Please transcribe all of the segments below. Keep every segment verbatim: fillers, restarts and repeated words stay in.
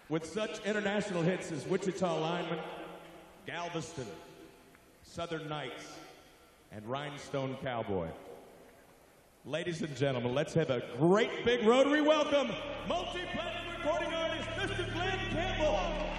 With such international hits as Wichita Lineman, Galveston, Southern Nights, and Rhinestone Cowboy. Ladies and gentlemen, let's have a great big Rotary welcome, multi-platinum recording artist, Mister Glen Campbell.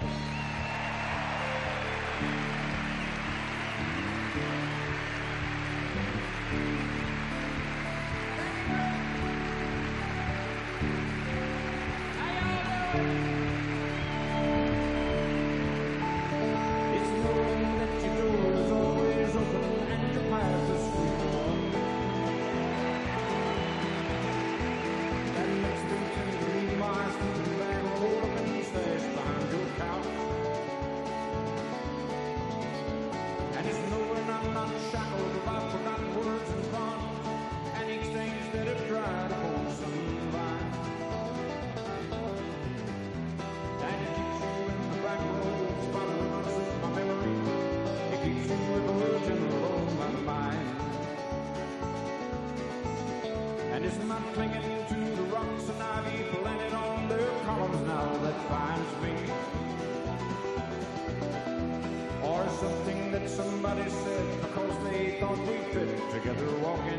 Somebody said because they thought we fit together walking.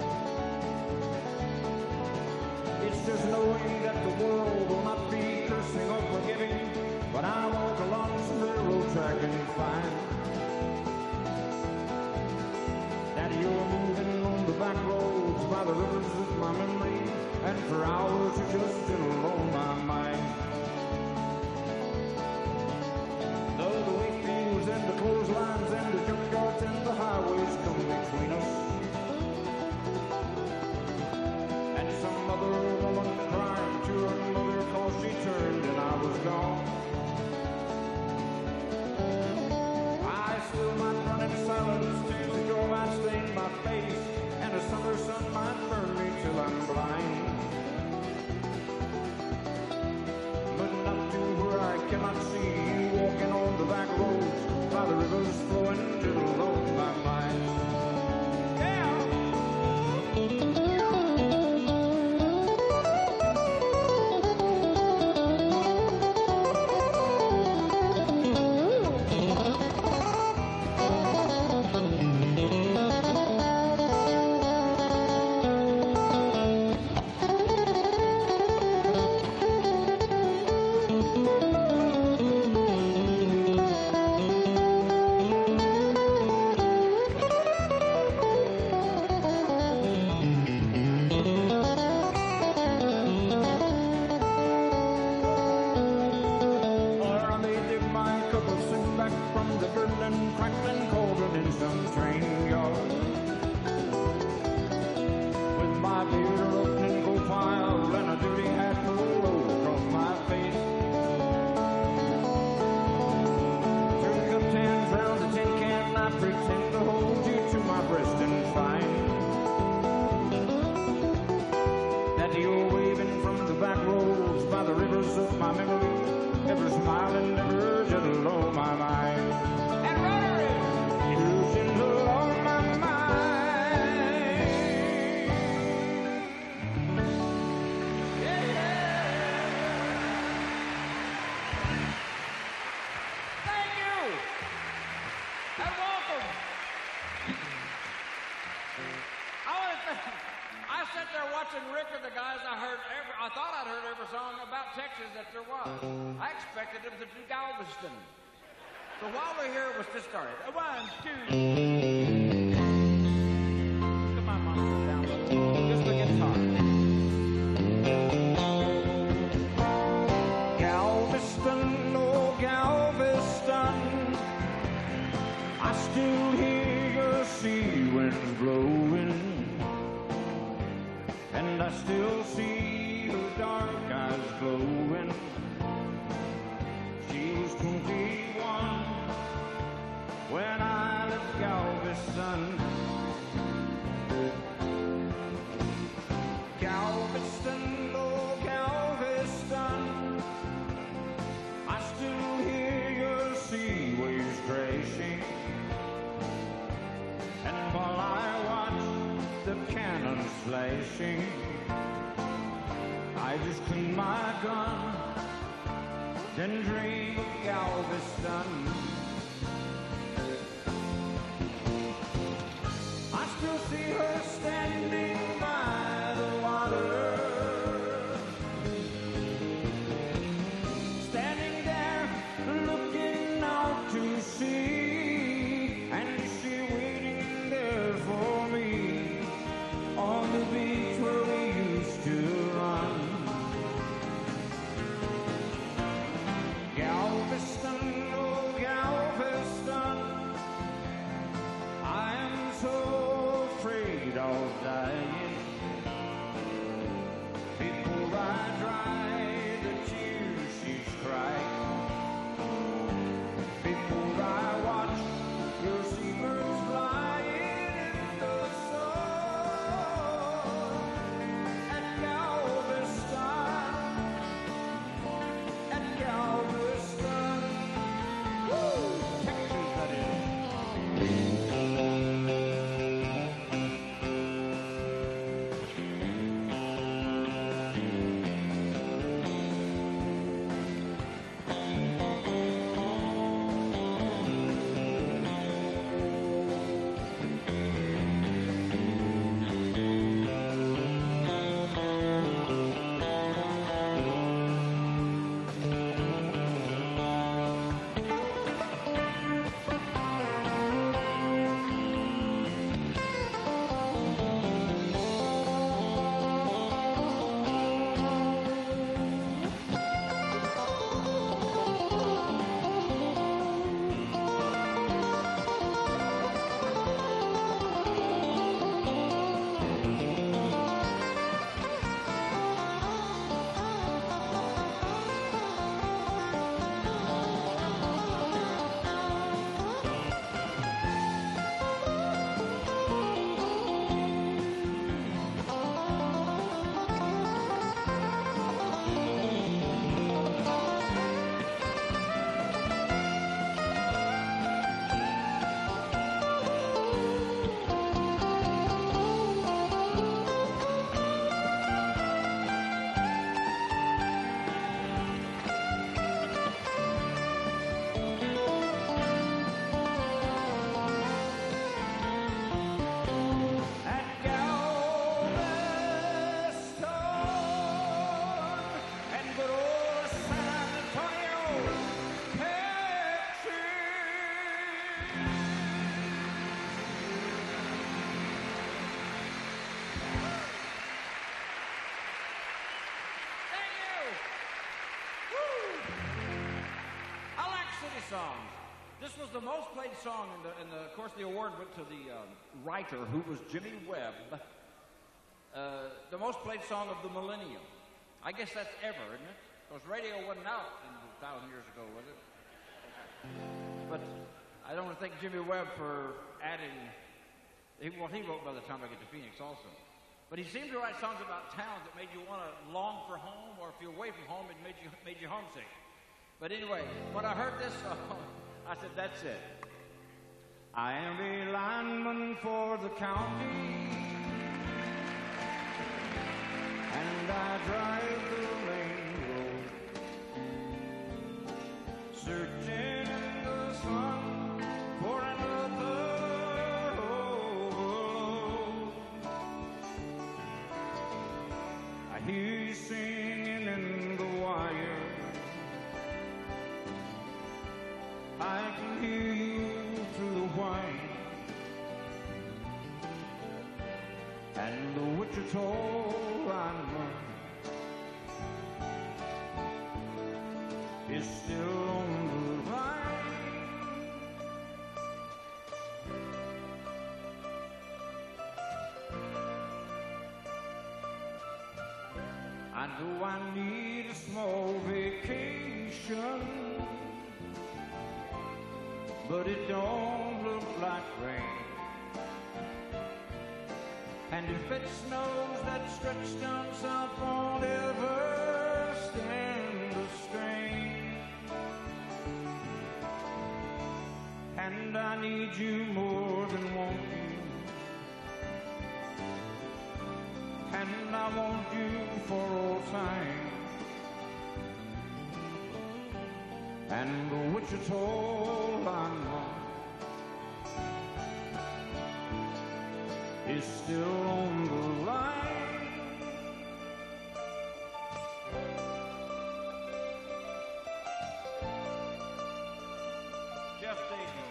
It's just knowing that the world will not be cursing or forgiving, but I walk along some railroad track and find that you're moving on the back roads by the rivers of my memory, and for hours you just been alone my mind. Though the wheat fields and the clotheslines and the junkyards and the highways come between us, and some other woman crying to her mother cause she turned and I was gone, I still might run in silence to the door might stain my face, and a summer sun might burn me till I'm blind, but not to where I cannot see you walking on the back roads by the rivers flowing to alone my mind. Yeah! Rick and the guys, I heard every, I thought I'd heard every song about Texas that there was. I expected them to do Galveston. So while we're here, we'll just start it. One, two. Come on, Mom, down a little. Just the guitar. Galveston, oh Galveston, I still hear your sea winds blowing, and I still see her dark eyes glowing. She was twenty-one when I left Galveston. then dream of Galveston. I still see her standing by the water, standing there looking out to sea, and is she waiting there for me on the beach where we used to run? Galveston, oh Galveston, I am so afraid of dying before I dry the tears she's cried, before I watch your seabirds flying in the sun at Galveston, at Galveston, woo, Texas that is. Songs. This was the most played song, and, the, and the, of course the award went to the um, writer, who was Jimmy Webb. Uh, the most played song of the millennium. I guess that's ever, isn't it? Because radio wasn't out a thousand years ago, was it? But I don't want to thank Jimmy Webb for adding, he, well, he wrote By the Time I Get to Phoenix also. But he seemed to write songs about towns that made you want to long for home, or if you're away from home, it made you, made you homesick. But anyway, when I heard this song, I said, that's it. I am a lineman for the county, and I drive the main road, searching in the sun for another overload. I hear you singing in the wire, I can hear you through the whine, and the Wichita lineman is still on the line. I know I need a small vacation, but it don't look like rain. And if it snows, that stretch down south won't ever stand the strain. And I need you more than want you, and I want you for all time. and the Wichita lineman is still on the line. Jeff Dayton.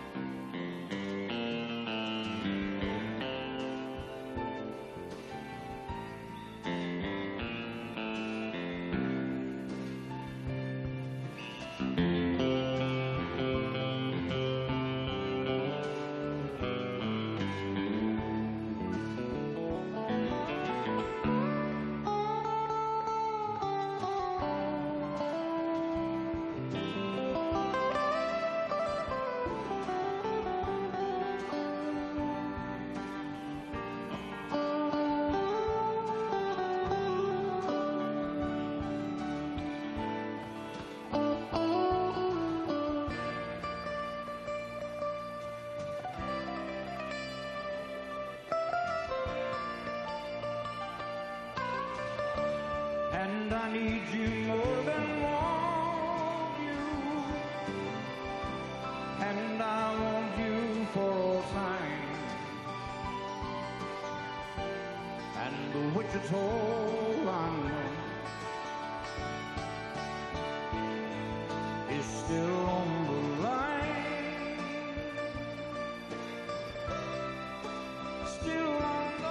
And I need you more than want you, and I want you for all time. And the Wichita lineman is still on the line, still on the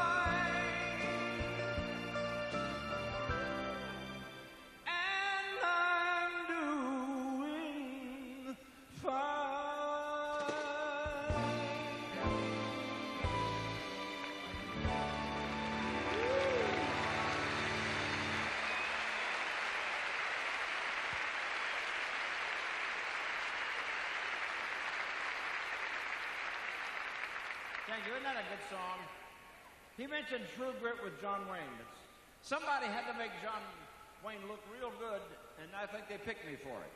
Thank you. Isn't that a good song? He mentioned True Grit with John Wayne. It's, somebody had to make John Wayne look real good, and I think they picked me for it.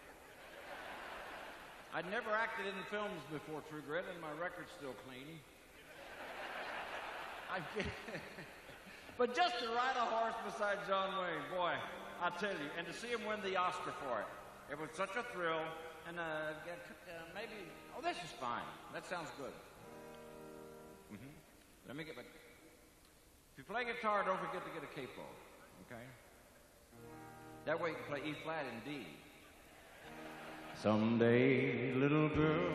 I'd never acted in films before True Grit, and my record's still clean. I but just to ride a horse beside John Wayne, boy, I tell you, and to see him win the Oscar for it, it was such a thrill. And uh, uh, maybe, oh, this is fine. That sounds good. Mm-hmm. Let me get my. If you play guitar, don't forget to get a capo, okay? That way you can play E flat and D. Someday, little girl,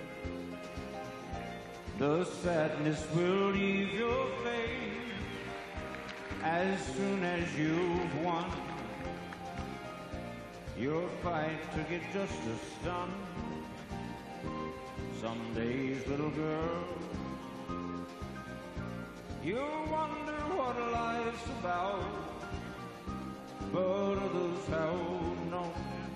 the sadness will leave your face as soon as you've won your fight to get justice done. Some days, little girl, you'll wonder what life's about, but others have known.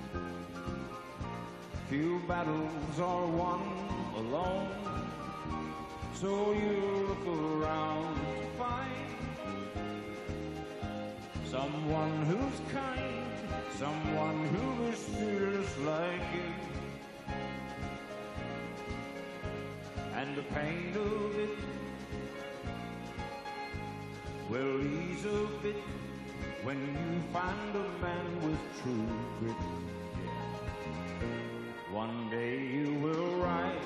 Few battles are won alone, so you look around to find someone who's kind, someone who is fearless like you. And the pain of it will ease a bit when you find a man with true grit. One day you will rise,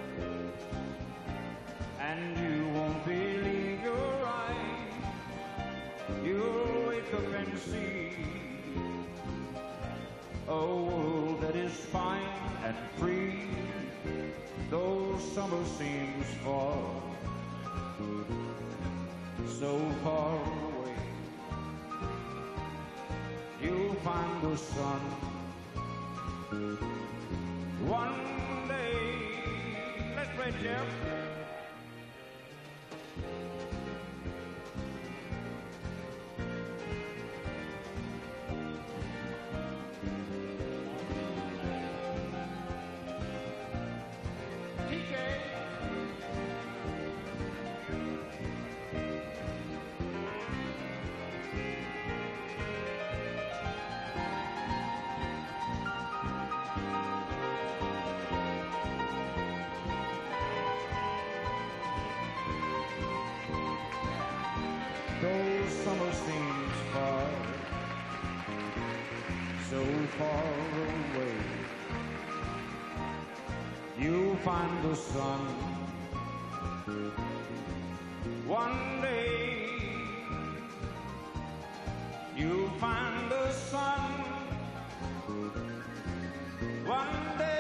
and you won't believe your eyes. You'll wake up and see a world that is fine and free, though summer seems far, so far away. You'll find the sun one day. Let's play, Jeff. T K. so far away. You'll find the sun one day. You'll find the sun one day.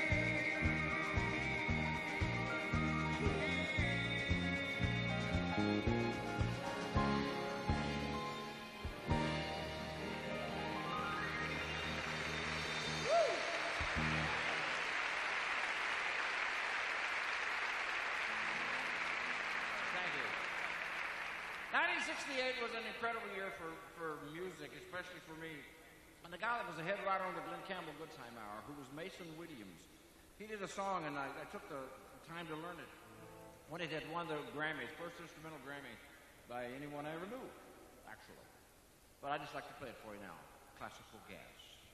nineteen sixty-eight was an incredible year for, for music, especially for me. And the guy that was the head writer on the Glen Campbell Good Time Hour, who was Mason Williams, he did a song, and I, I took the time to learn it when it had won the Grammy, his first instrumental Grammy by anyone I ever knew, actually. But I just like to play it for you now. Classical Gas.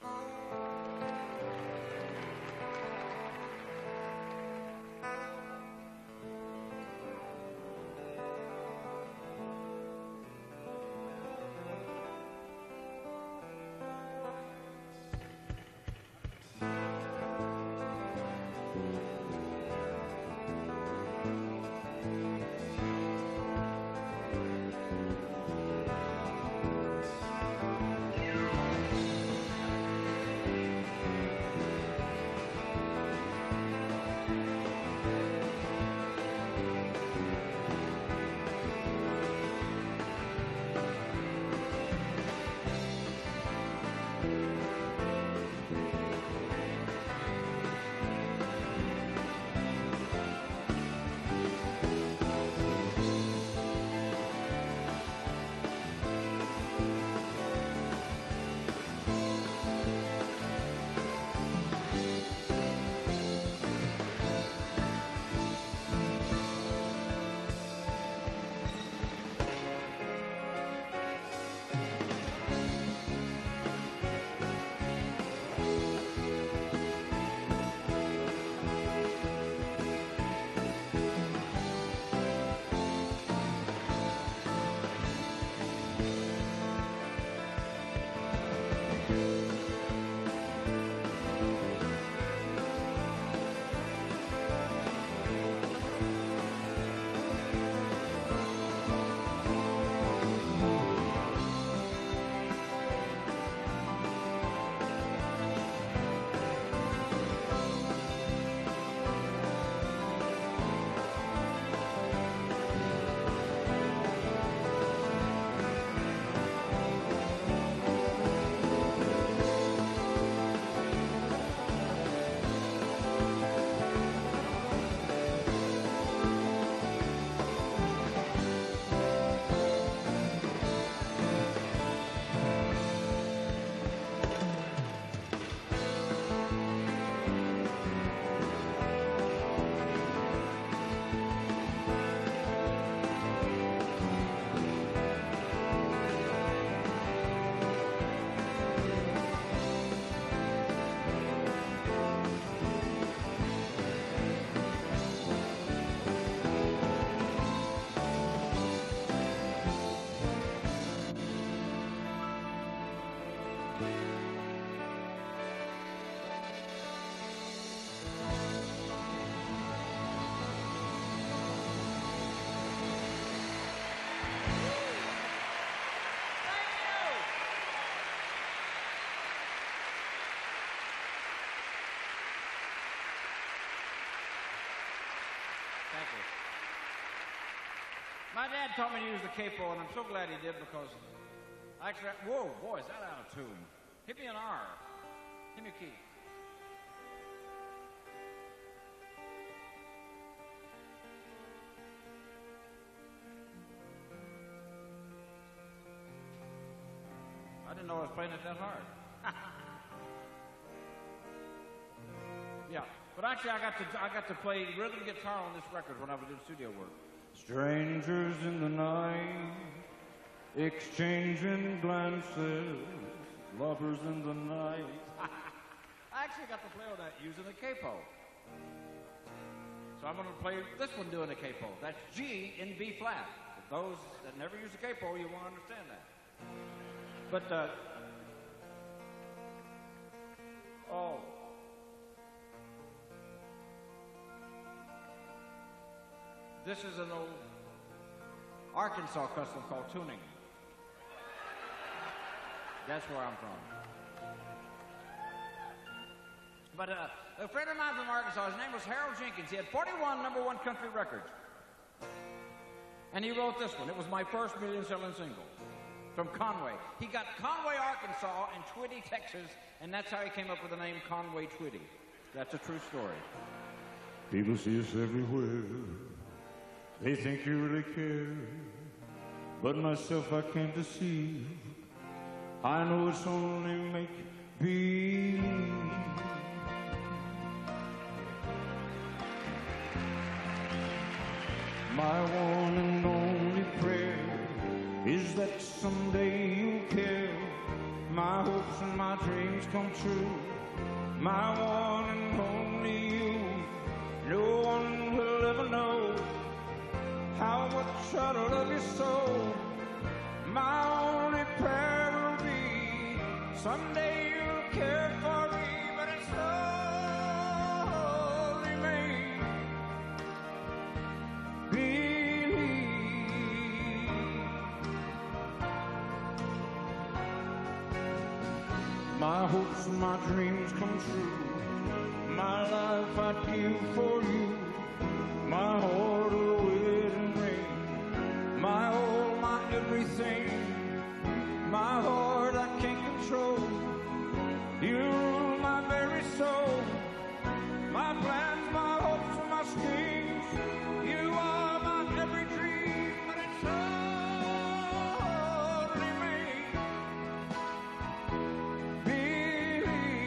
Thank you. My dad taught me to use the capo, and I'm so glad he did because I actually, whoa, boy, is that out of tune? Hit me an R. Hit me a key. I didn't know I was playing it that hard. Yeah, but actually I got to I got to play rhythm guitar on this record when I was doing studio work. Strangers in the night, exchanging glances, lovers in the night. I actually got to play on that using the capo. So I'm going to play this one doing the capo. That's G in B flat. For those that never use the capo, you won't understand that. But uh, this is an old Arkansas custom called tuning. That's where I'm from. But uh, a friend of mine from Arkansas, his name was Harold Jenkins. He had forty-one number one country records. And he wrote this one. It was my first million-selling single from Conway. He got Conway, Arkansas, and Twitty, Texas, and that's how he came up with the name Conway Twitty. That's a true story. People see us everywhere. They think you really care. But myself I can't deceive. I know it's only make-believe. My one and only prayer is that someday you'll care. My hopes and my dreams come true. My one and only you. No one will ever know how much I love you so. My only prayer will be someday you'll care for me, but it's only me. Believe. My hopes and my dreams come true. My life I'd give for you. My heart a wedding ring. My all, my everything. My heart I can't control. You rule my very soul. My plans, my hopes, and my schemes. You are my every dream, but it's only me. Believe.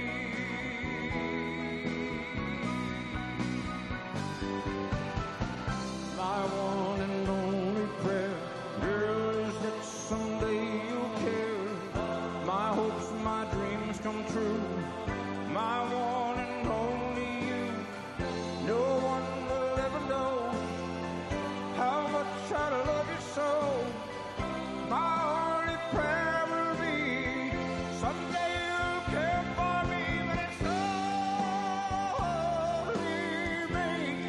My one and only prayer, girl, is that someday you'll care. My hopes and my dreams come true. My one and only you. No one will ever know how much I love you so. My only prayer will be someday you'll care for me, but it's only me.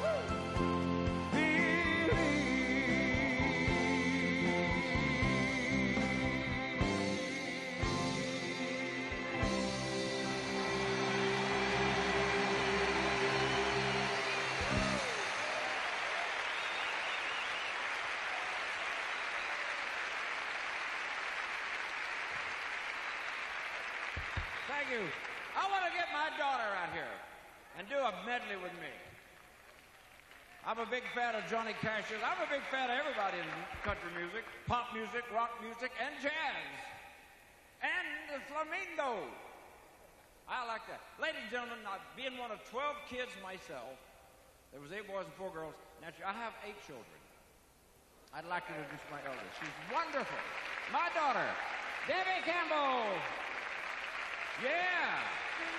Thank you. I want to get my daughter out here and do a medley with me. I'm a big fan of Johnny Cash's. I'm a big fan of everybody in country music, pop music, rock music, and jazz. And the flamenco. I like that. Ladies and gentlemen, uh, being one of twelve kids myself, there was eight boys and four girls. Naturally, I have eight children. I'd like to introduce my eldest. She's wonderful. My daughter, Debbie Campbell. Yeah.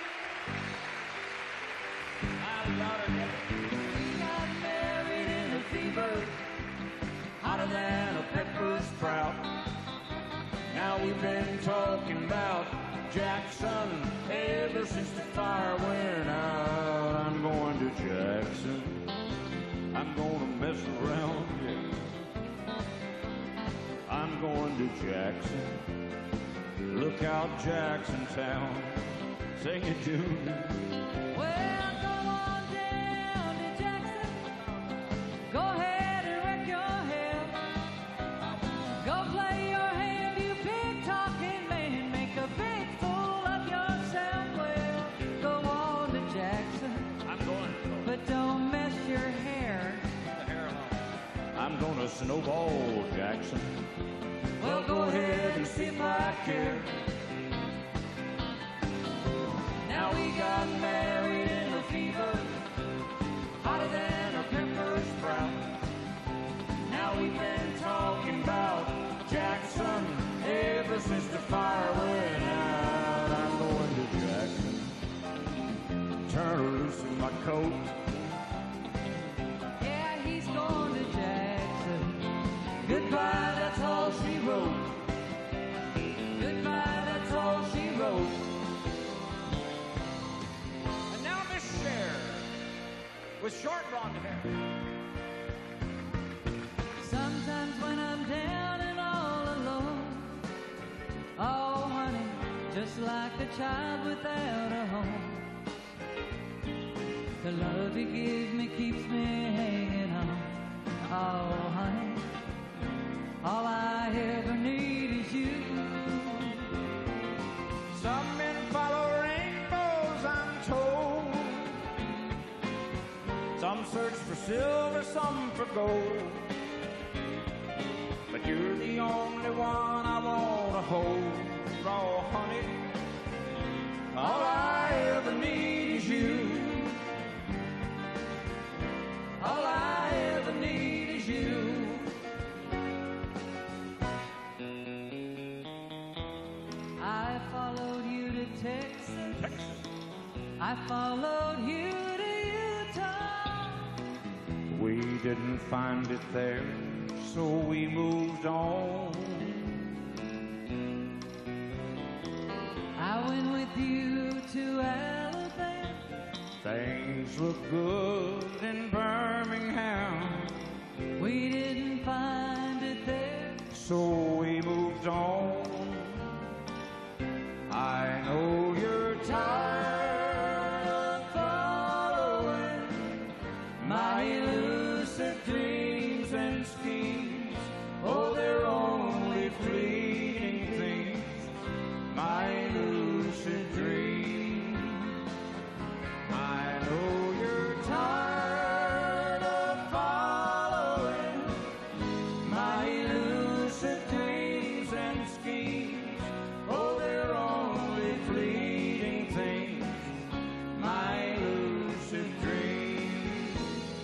My daughter, Debbie. We got married in a fever, hotter than a pepper sprout. Now we've been talking about Jackson ever since the fire went out. I'm going to Jackson. I'm going to mess around. Yeah. I'm going to Jackson. Look out, Jackson Town. Sing it, June. Well, go on down to Jackson. Go ahead and wreck your head. Go play your hand, you big talking man. Make a big fool of yourself. Well, go on to Jackson. I'm going. But don't mess your hair. The hair alone. I'm gonna snowball, Jackson. Well, go ahead and see if I care. Now we got married in a fever, hotter than a pepper sprout. Now we've been talking about Jackson ever since the fire went out. I'm going to Jackson. Turn her loose in my coat. Yeah, he's going to Jackson. Goodbye, that's all she wrote. Goodbye, That's all she wrote. just like a child without a home. The love he gives me keeps me hanging on. Oh, honey, all I ever need is you. Some men follow rainbows, I'm told. Some search for silver, some for gold. But you're the only one I want to hold. Oh, honey, all I ever need is you. All I ever need is you. I followed you to Texas. I followed you to Utah. We didn't find it there, so we moved on. I went with you to Alabama. Things look good in Birmingham. We didn't find it there, So we moved on. I know you're tired of following my elusive dreams and schemes. Oh, they're only fleeting things, my elusive dreams. I know you're tired of following my elusive dreams and schemes. Oh, they're only fleeting things, my elusive dreams.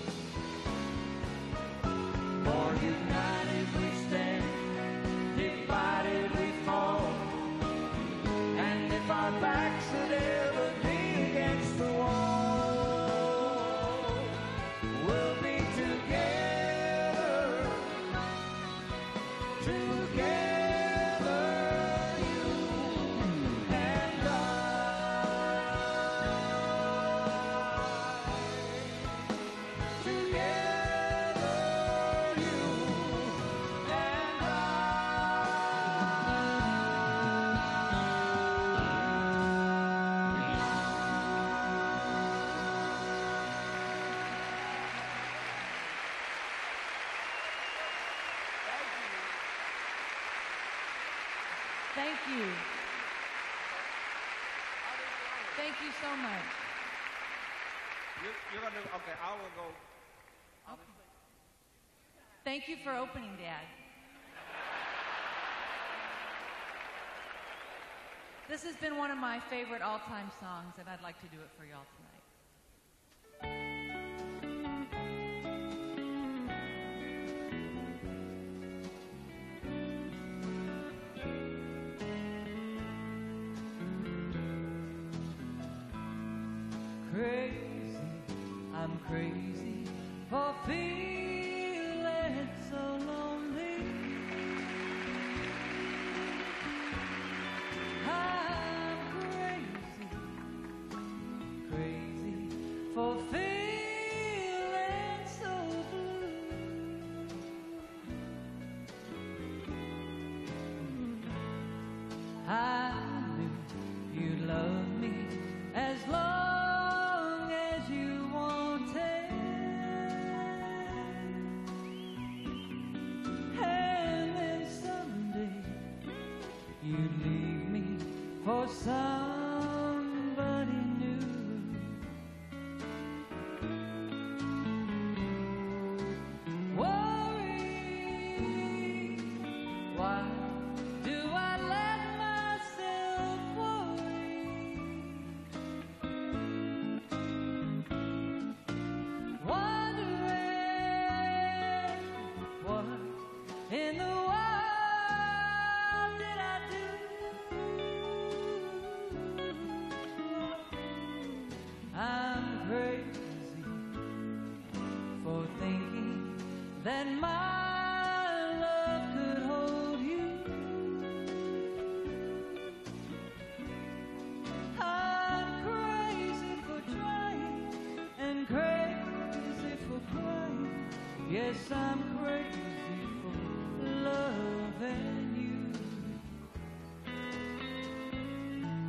For united we stand, divided we fall. And if our backs should ever be against the wall, we'll be together, together, you and I. Together, you and I. Thank you. Thank you so much. You're, you're gonna do, okay, I will go. Thank you for opening, Dad. This has been one of my favorite all-time songs, and I'd like to do it for y'all tonight. Crazy, I'm crazy for feeling so lonely. I'm crazy, crazy for feeling so blue. I knew you'd love me as long as you wanted. And then someday you'd leave me for somebody new. Worry, why do I let myself worry? Wondering what in the world did I do? I'm crazy for thinking that my love could hold you. I'm crazy for trying and crazy for crying. Yes, I'm crazy for loving you.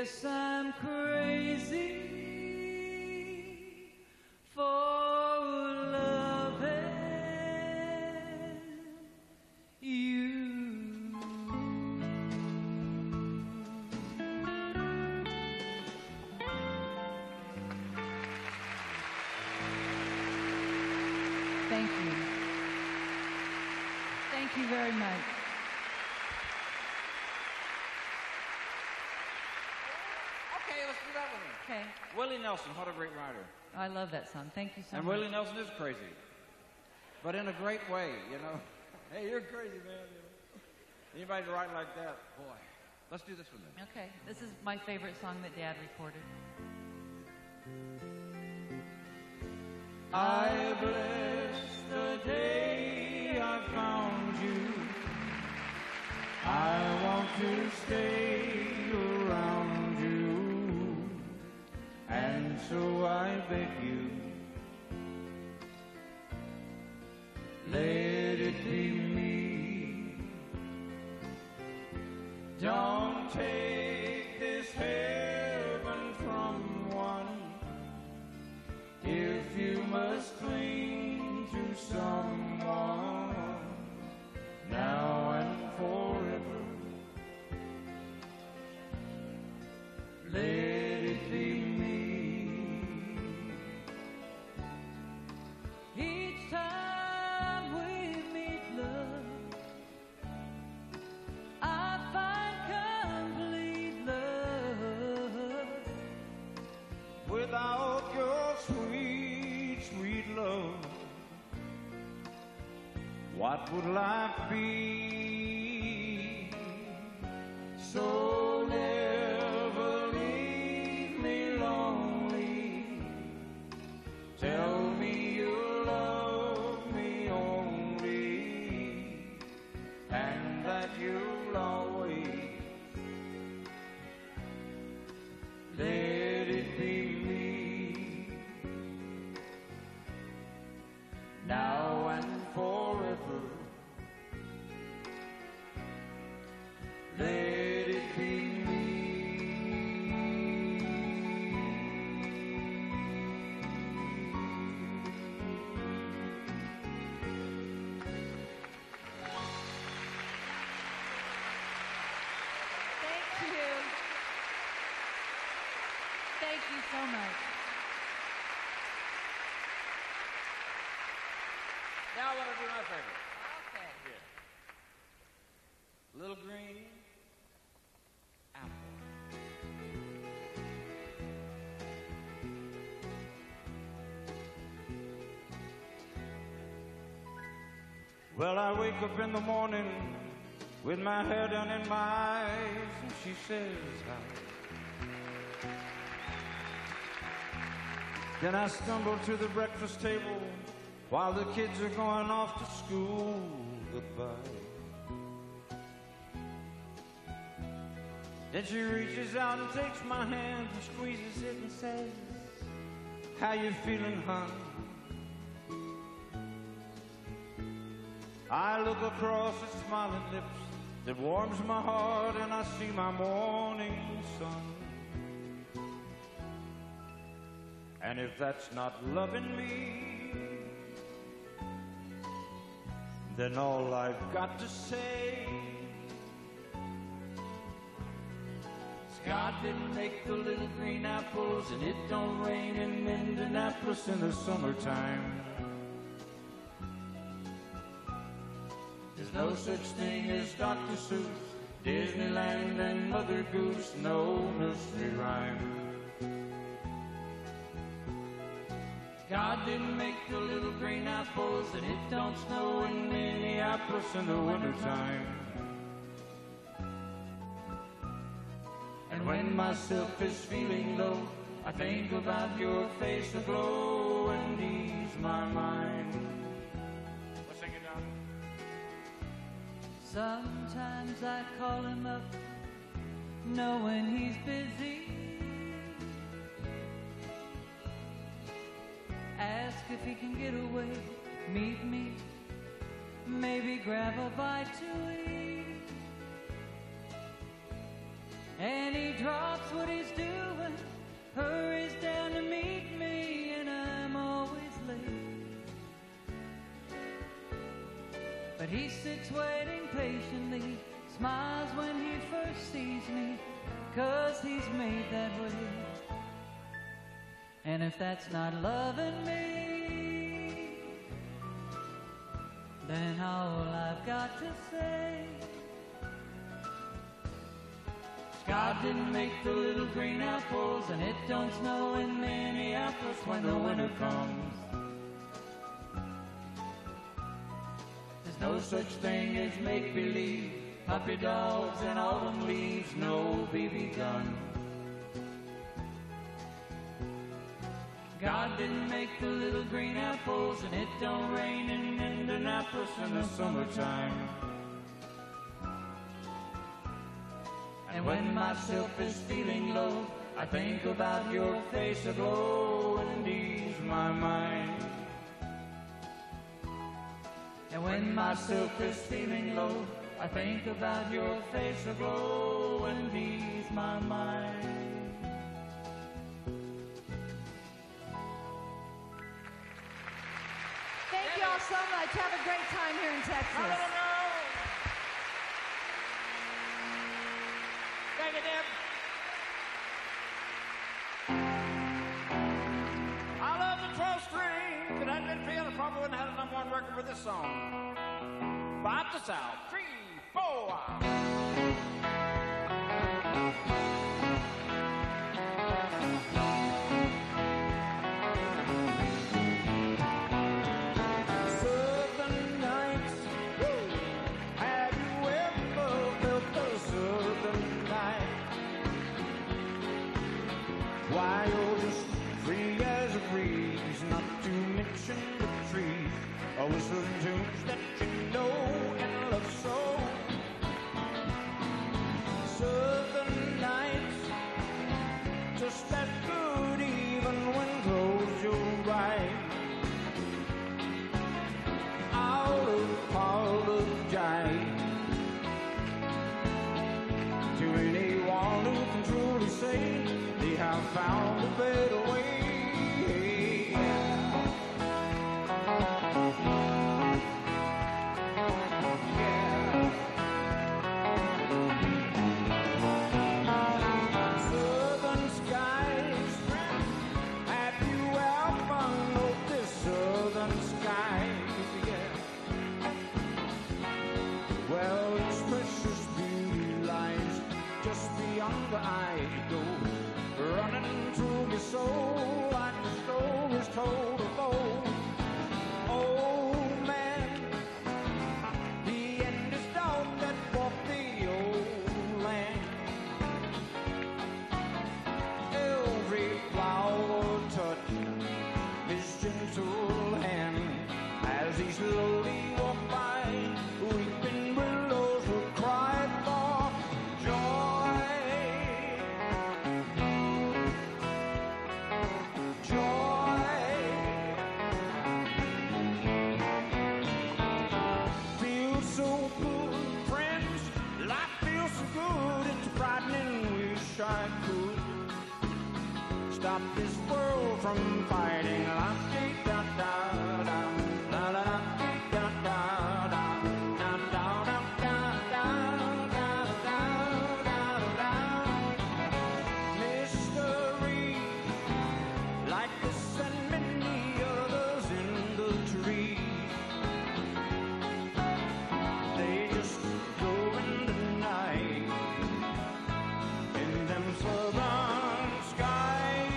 Guess I'm crazy for loving you. Thank you. Thank you very much. Okay, let's do that one. Okay. Willie Nelson, what a great writer. I love that song. Thank you so And much. Willie Nelson is crazy, but in a great way, you know. Hey, you're crazy, man. You know? Anybody to write like that, boy. Let's do this one then. Okay, this is my favorite song that Dad recorded. I bless the day I found you. I want to stay around you, and so I beg you, let it be me. Don't take this heaven from one if you must cling to someone now and forever. Let it be me. Each time we meet, love, I find complete love. Without your sweet, sweet love, what would life be? So never leave me lonely. Tell me you love me only, and that you'll always let it be me, now and forever. Let it be me. Thank you. Thank you so much. Now I want to do my favorite. Okay. Little green apple. Well, I wake up in the morning with my hair down in my eyes, and she says hi. Then I stumble to the breakfast table while the kids are going off to school. Goodbye. Then she reaches out and takes my hand and squeezes it and says, how you feeling, hon? I look across at smiling lips that warms my heart, and I see my morning sun. And if that's not loving me, then all I've got to say is God didn't make the little green apples, and it don't rain in Indianapolis in the summertime. There's no such thing as Doctor Seuss, Disneyland, and Mother Goose, no nursery rhyme. God didn't make the little green apples, and it don't snow in Minneapolis in the wintertime. And when myself is feeling low, I think about your face aglow and ease my mind. Let's sing it down. Sometimes I call him up, knowing he's busy. Ask if he can get away, meet me, maybe grab a bite to eat. and he drops what he's doing, hurries down to meet me, and I'm always late. But he sits waiting patiently, smiles when he first sees me, 'cause he's made that way. And if that's not loving me, then all I've got to say, God didn't make the little green apples, and it don't snow in Minneapolis when the winter comes. There's no such thing as make-believe, puppy dogs and autumn leaves, no B B gun. God didn't make the little green apples, and it don't rain in Indianapolis in the summertime. And when myself is feeling low, I think about your face aglow and ease my mind. And when myself is feeling low, I think about your face aglow and ease my mind. Thank you all so much. Have a great time here in Texas. No, no, no, no. Thank you, Deb. I love the twelve string. If it hadn't been for you, I probably wouldn't have had a number one record for this song. Bop the South. Three, four. Southern nights, woo. Have you ever felt the southern night? Why, you're just free as a breeze, not to mention the trees, or whistling tunes that you know and love so. Southern nights, just as good even when close your eyes. I'll apologize to anyone who can truly say they have found a better way. Southern skies, have you ever noticed southern skies? Yeah. Well, its precious beauty lies just beyond the eye to go, running through your soul like the stories told of old. Oh man, the end is dog that walked the old land. Every flower touched his gentle hand as he slowly walked by. Weeping willows would cry for joy, joy. Feels so good, friends. Life feels so good. It's frightening. Wish I could stop this world from fighting. La da da da, la la da da da da, da da da da da da da da. Mystery like this and many others in the tree. They just go in the night in them southern skies.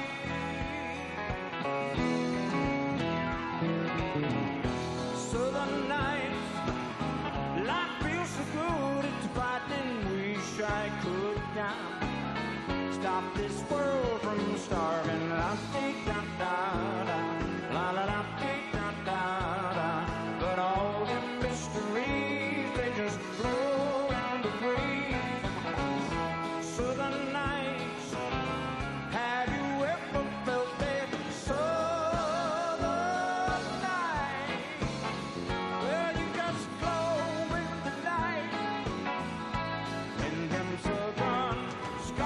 Southern nights, life feels so good, it's frightening. Wish I could down, stop this world from starving. La da da da, la la la da da da. But all the mysteries, they just flow in the breeze. Southern nights, have you ever felt that southern night? Well, you just glow with the light in them southern skies.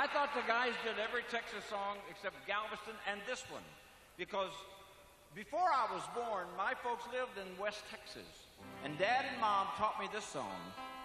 I thought the guys did every Texas song except Galveston and this one, because before I was born, my folks lived in West Texas, and Dad and Mom taught me this song.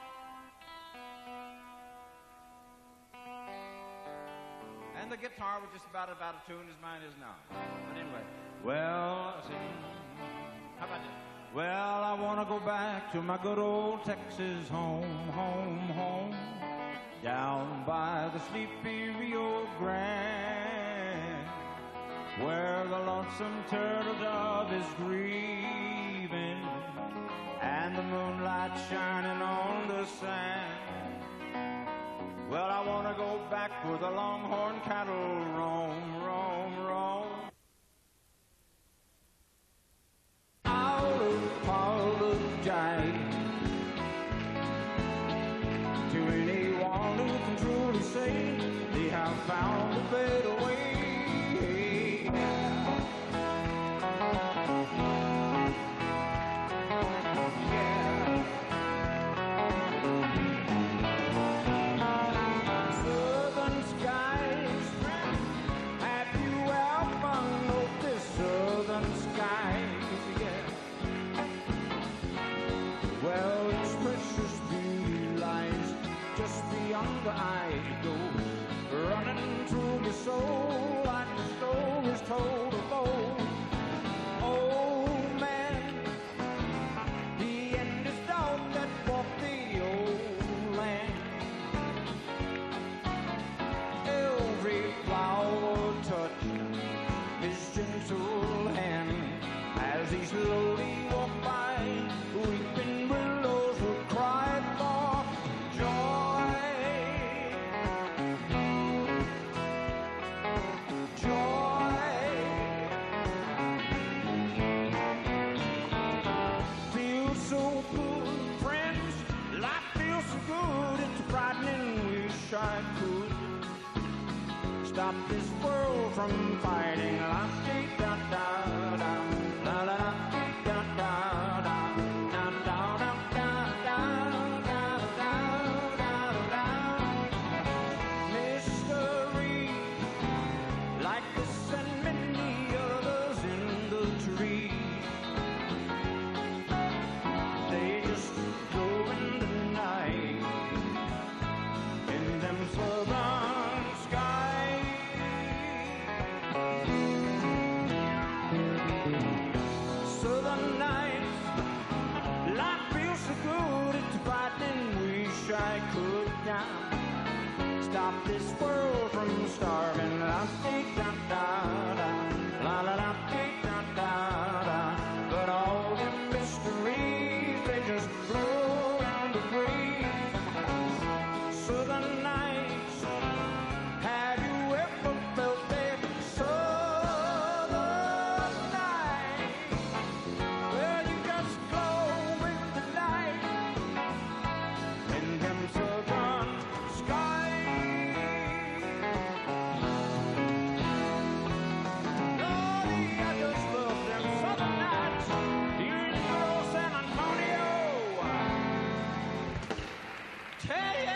And the guitar was just about about a tune as mine is now. But anyway, well, I see. How about this? Well, I want to go back to my good old Texas home, home, home, down by the sleepy Rio Grande, where the lonesome turtle dove is grieving, and the moonlight shining on the sand. Well, I want to go back where the longhorn cattle roam, roam, roam. I'll apologize to anyone who can truly say they have found a better way. The eye goes running through my soul like the stories told of old. Oh man, he and his dog that walked the old land. Every flower touched his gentle hand as he slowly walked by. Weeping willows would cry for joy. I could stop this world from fighting. La da da da da la la da da da da da da da da da da da. Mystery like this and many others in the trees. They just go in the night. Them southern skies, southern nights, life feels so good, it's frightening. Wish I could now stop this world from starving. La da da da da, la la la da da da. But all the mysteries they just blow around the breeze. Southern nights, have you ever felt that southern night? Well, you just glow with the night in them southern skies. Lordy, I just love them southern nights here in good old San Antonio. Tell ya.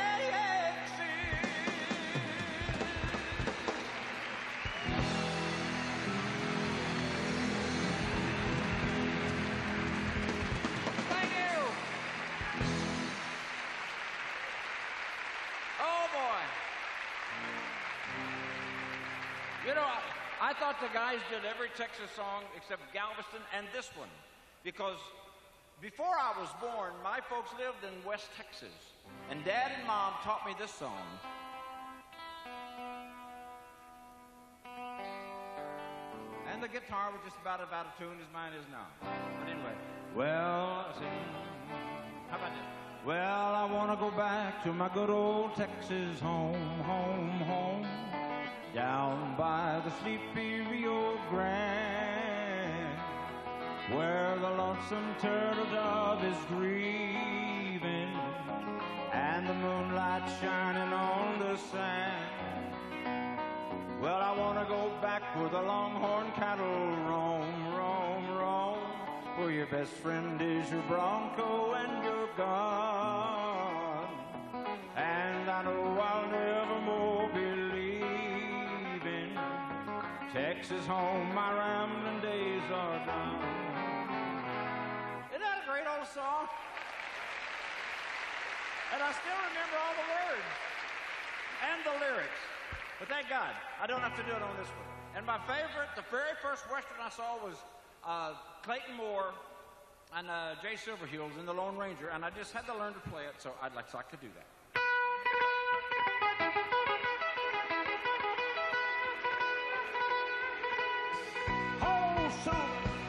You know, I, I thought the guys did every Texas song except Galveston and this one, because before I was born, my folks lived in West Texas, and Dad and Mom taught me this song. And the guitar was just about about a tune as mine is now. But anyway, well, I see. How about this? Well, I want to go back to my good old Texas home, home, home, down by the sleepy Rio Grande, where the lonesome turtle dove is grieving, and the moonlight shining on the sand. Well, I want to go back where the longhorn cattle roam, roam, roam, where your best friend is your bronco and your gun. And I know I'll never more be Texas home, my rambling days are done. Isn't that a great old song? And I still remember all the words and the lyrics. But thank God, I don't have to do it on this one. And my favorite, the very first Western I saw was uh, Clayton Moore and uh, Jay Silverheels in The Lone Ranger, and I just had to learn to play it, so I'd like, so I could do that. Oh, son.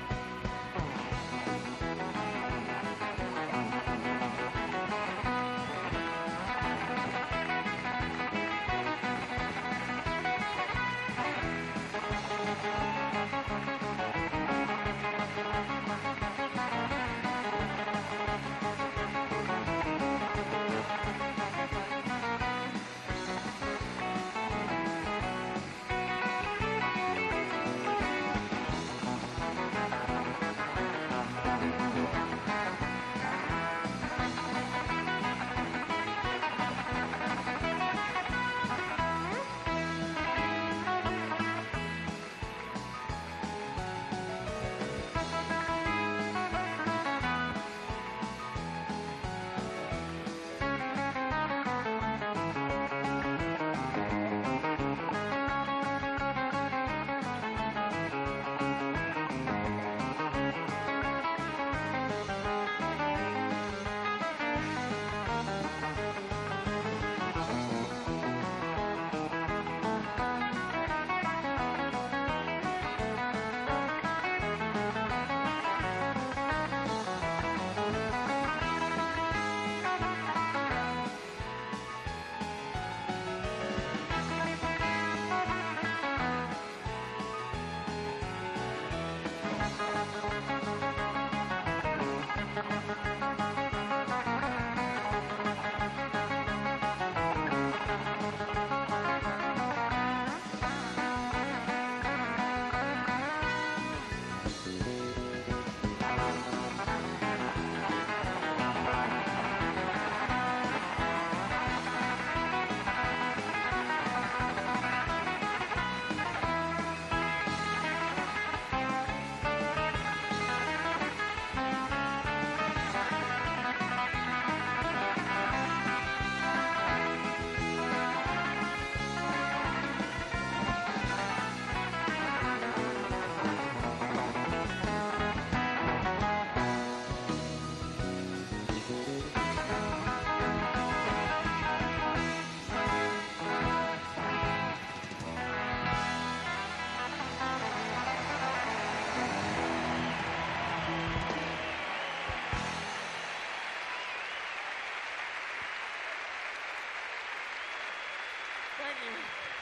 Thank you.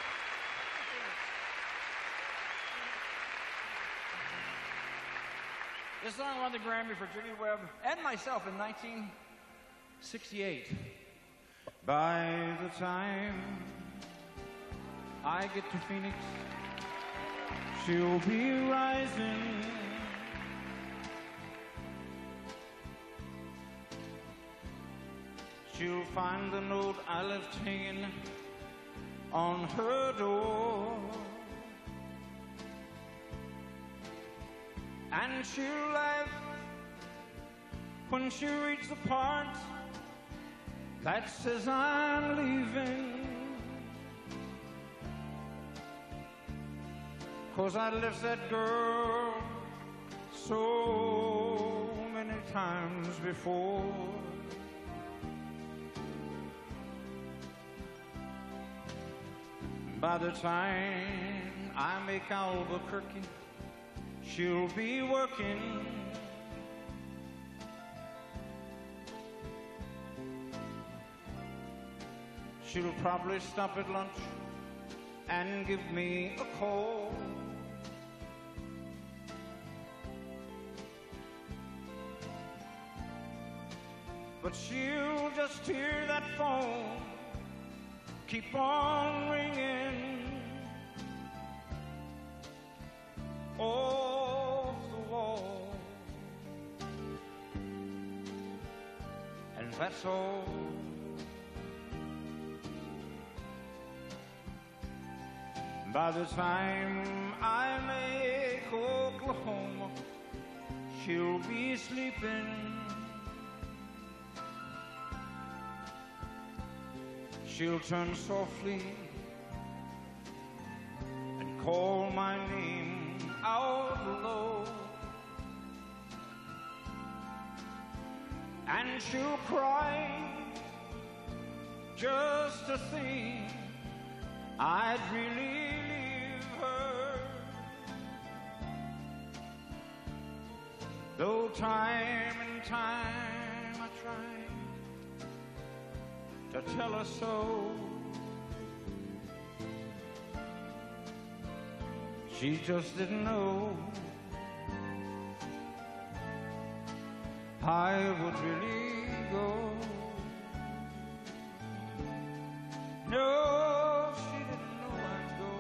This song won the Grammy for Jimmy Webb and myself in nineteen sixty-eight. By the time I get to Phoenix, she'll be rising. She'll find the note I left hanging on her door, and she'll laugh when she reads the part that says I'm leaving, 'cause I left that girl so many times before. By the time I make Albuquerque, she'll be working. She'll probably stop at lunch and give me a call. But she'll just hear that phone keep on ringing off the wall, and that's all. By By the time I make Oklahoma, she'll be sleeping. She'll turn softly and call my name out low, and she'll cry just to think I'd really leave her. Though time and time I tried to tell her so, she just didn't know I would really go. No, she didn't know I'd go.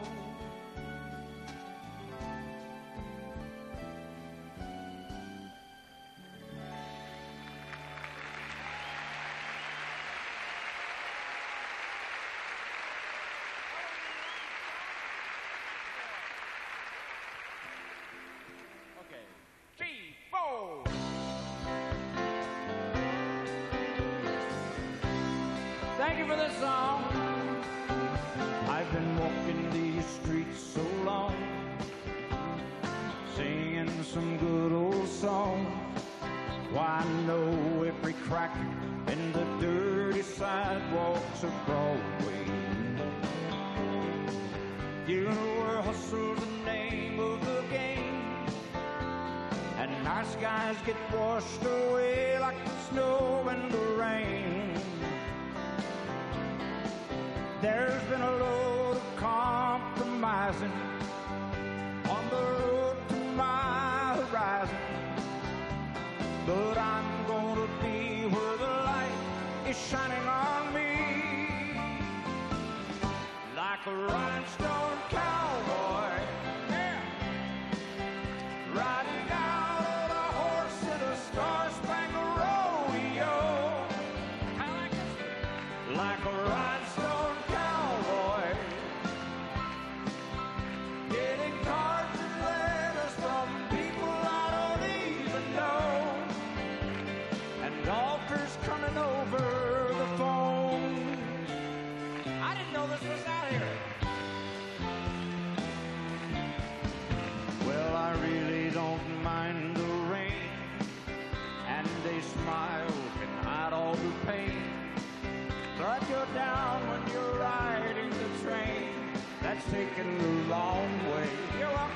Okay. Three, four. Thank you for this song. I've been walking these streets so long, singing some good old songs. Why, I know every crack in the dirty sidewalks of Broadway. You know where hustle's the name of the game, and nice guys get washed away like the snow and the rain. There's been a load of compromising on the road to my horizon, but I'm gonna be where the light is shining on me, like a rhinestone cowboy, yeah, riding out on a horse in a star-spangled rodeo, Kinda like this. like a rhinestone cowboy, getting cards and letters from people I don't even know, and offers coming over the phone. I didn't know this was out here. Well, I really don't mind the rain, and a smile can hide all the pain, but you're down when you're riding the train that's taking the long way. You're up,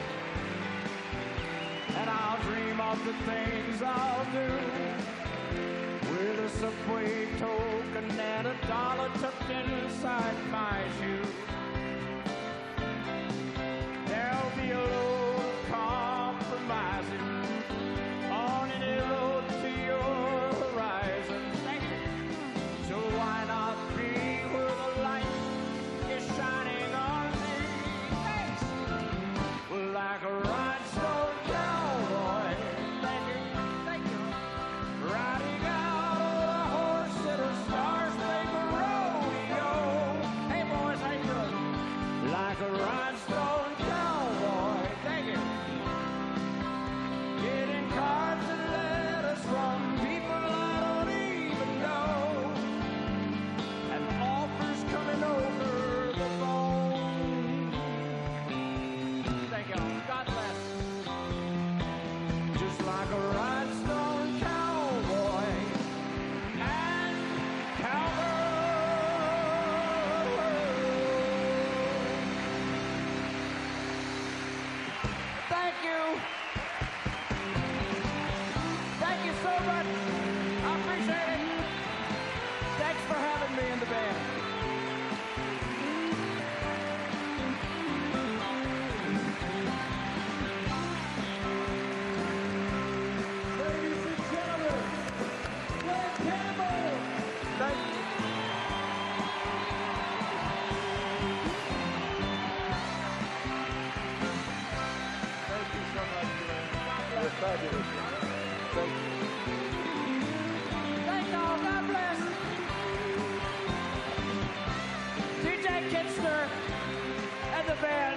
and I'll dream of the things I'll do with a subway token and a dollar tucked inside my shoe. There'll be a load of compromising on any road to your horizon. Thank you. So why not be where the light is shining on me? Thanks. Like a rhinestone cowboy. Thank you. Thank you. Riding out on a horse in a star-spangled rodeo. Hey, boys, how you doing? Like a rhinestone cowboy. Thank you. Getting cards and letters from people I don't even know, and offers coming over the phone. Thank you. God bless. Just like a rhinestone cowboy and cowgirl. Thank you. Thank you so much. I appreciate it. Thanks for having me in the band. Ladies and gentlemen, Glen Campbell. Thank you. Thank you so much, Glenn. You're fabulous. Thank you. Thank y'all. God bless. D J Kitster and the band.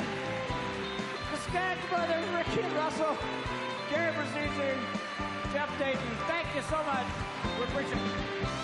Kid Russell, Gary Brazzi, Jeff Dayton, thank you so much. We appreciate it.